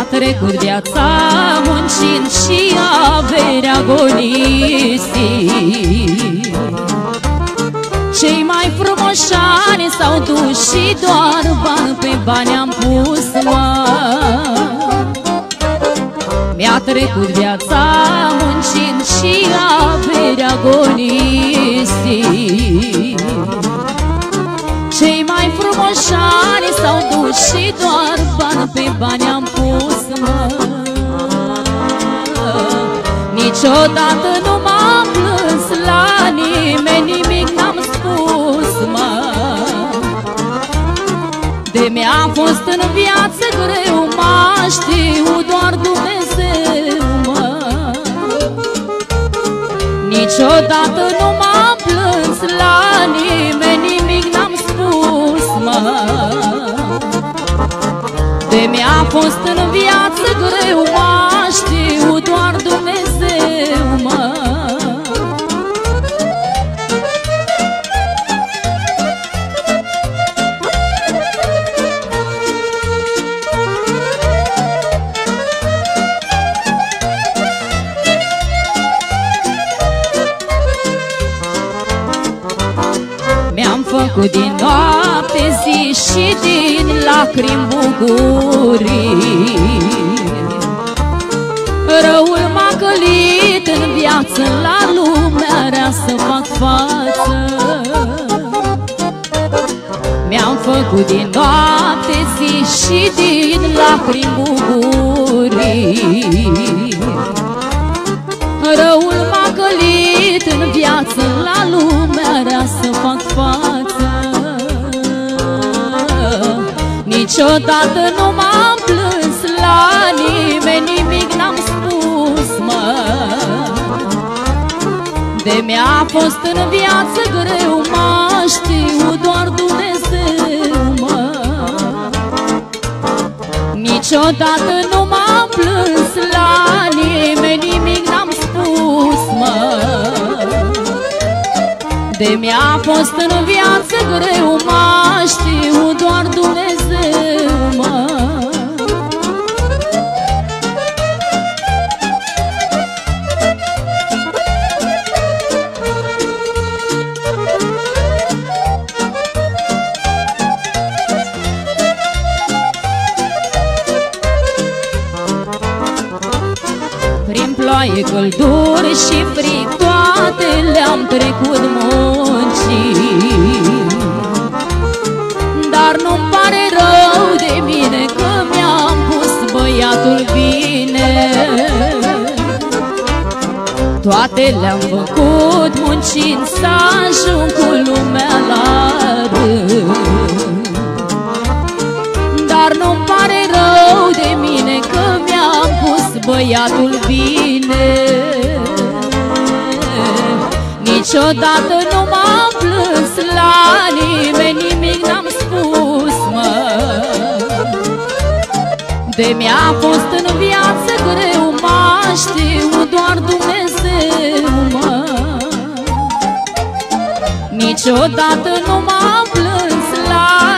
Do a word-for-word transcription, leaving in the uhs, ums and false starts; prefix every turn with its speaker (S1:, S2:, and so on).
S1: trecut viața muncind și averea agonisit. Cei mai frumoși ani s-au dus și doar bani pe bani am pus, mă. Mi-a trecut viața muncind și averea agonisit. Cei mai frumoși ani s-au dus și doar bani pe bani am pus, mă. Niciodată nu m-am plâns la nimeni, nimic n-am spus, mă. De mi-a fost în viață greu, m-a știut doar Dumnezeu, mă. Niciodată nu m-am plâns la nimeni, nimic n-am spus, mă. De mi-a fost în viață greu, m-a știut doar Dumnezeu, mă. Mi-am făcut din noapte zi și din lacrimi bucurii. Răul m-a călit în viață, la lumea rea să fac față. Mi-am făcut din noapte zi și din lacrimi bucurii. Răul m-a călit în viață, la lumea rea să fac față. Niciodată nu m-am plâns la nimeni, nimic n-am spus, mă. De mi-a fost în viață greu, m-a știut doar Dumnezeu, mă. Niciodată nu m-am plâns la nimeni, nimic n-am spus, mă. De mi-a fost în viață greu, m-a știut doar Dumnezeu, mă. Prin ploaie, căldură și frig, toate le-am trecut muncii. Dar nu-mi pare rău de mine că mi-am pus băiatul bine. Toate le-am făcut muncind să ajung cu lumea la rând. Dar nu-mi pare rău de mine că mi-am pus băiatul bine. Niciodată nu m-am plâns la nimeni, nimic n-am spus, mă. De mi-a fost în viață greu, m-a știut doar Dumnezeu, mă. Niciodată nu m-am plâns la